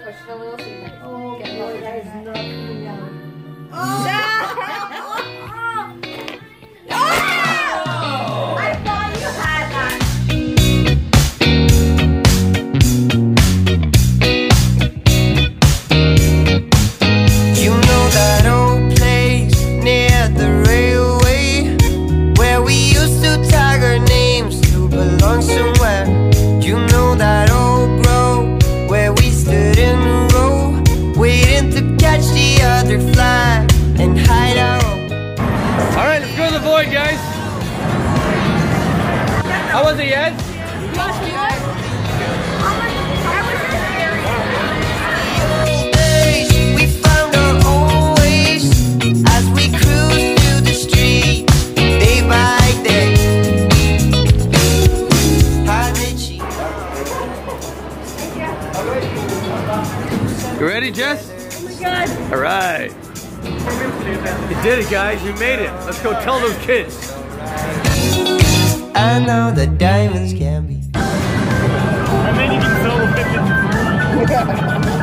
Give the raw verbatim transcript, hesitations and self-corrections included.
push it a little so you can Oh, get boy, it. that is not coming out. Oh! I thought you had that. You know that old place near the railway where we used to tag our names to belong somewhere. You know that old grove where we stood in a row waiting to catch the other flag and hide our own. Alright, let's go to the void, guys. How was it, Yaz? Old days, we found our own ways as we cruised through the street day by day. How did she? You ready, Jess? Oh my God. Alright. You did it, guys. You made it. Let's go tell those kids. I know the diamonds can be. I mean, you can sell the fifty.